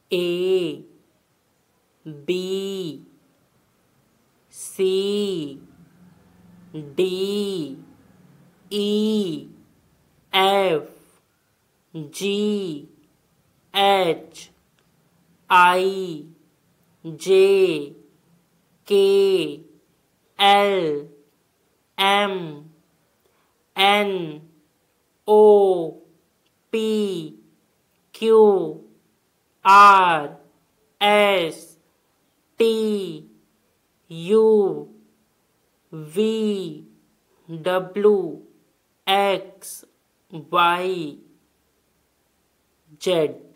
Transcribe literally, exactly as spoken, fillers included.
A B C D E F G H I J K L M N O P Q R S T U V W X Y Z।